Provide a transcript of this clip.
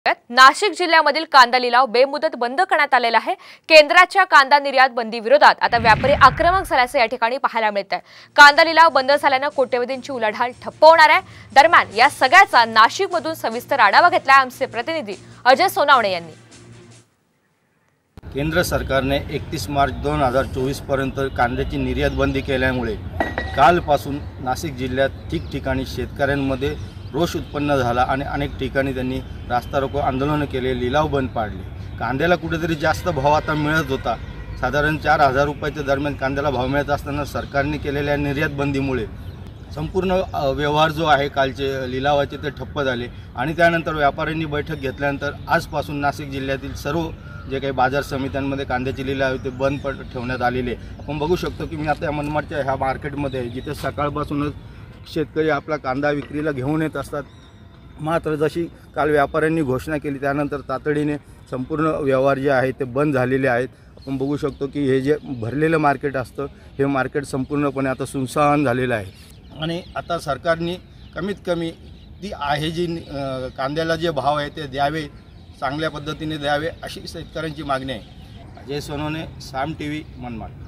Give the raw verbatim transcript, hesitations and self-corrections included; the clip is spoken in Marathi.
नाशिक जिल्ह्यामधील कांदा लिलाव बेमुदत बंद करण्यात आलेला आहे। केंद्राच्या कांदा निर्यात बंदी विरोधात आता व्यापारी आक्रमक झाल्याचे या ठिकाणी पाहायला मिळत आहे। कांदा लिलाव बंद झाल्याने कोट्यवधींची उलाढाल ठप्प होणार आहे। दरम्यान या सगळ्याचा नाशिकमधून सविस्तर आढावा घेतला आमचे प्रतिनिधी अजय सोनावणे यांनी। केंद्र सरकारने एकतीस मार्च दोन हजार चोवीस पर्यंत कांद्याची निर्यात बंदी केल्यामुळे कालपासून नाशिक जिल्ह्यात ठिकठिकाणी शेतकऱ्यांमध्ये रोष उत्पन्न झाला आणि अनेक ठिकाणी त्यांनी रास्ता रोको आंदोलन केले, लिलाव बंद पाडले। कांद्याला कुठेतरी जास्त भाव आता मिळत होता, साधारण चार हजार रुपयाच्या दरम्यान कांद्याला भाव मिळत असताना सरकारने केलेल्या निर्यात बंदीमुळे संपूर्ण व्यवहार जो आहे कालचे लिलावाचे ते ठप्प झाले आणि त्यानंतर व्यापाऱ्यांनी बैठक घेतल्यानंतर आजपासून नाशिक जिल्ह्यातील सर्व जे काही बाजार समित्यांमध्ये कांद्याचे लिलाव ते बंद पड ठेवण्यात आलेले। आपण बघू शकतो की मी आता या मनमाडच्या ह्या मार्केटमध्ये आहे, जिथे सकाळपासूनच शेतकरी आपला कांदा विक्रीला घेऊन येत असतात। मात्र जशी काल व्यापाऱ्यांनी घोषणा केली त्यानंतर तातडीने संपूर्ण व्यवहार जे आहे ते बंद झालेले आहेत। आपण बघू शकतो की हे जे भरलेलं मार्केट असतं हे मार्केट संपूर्णपणे आता सुनसान झालेलं आहे आणि आता सरकारने कमीत कमी ती आहे जी कांद्याला जे भाव आहे ते द्यावे, चांगल्या पद्धतीने द्यावे अशी शेतकऱ्यांची मागणी आहे। अजय सोनवणे, साम टीव्ही, मनमाड।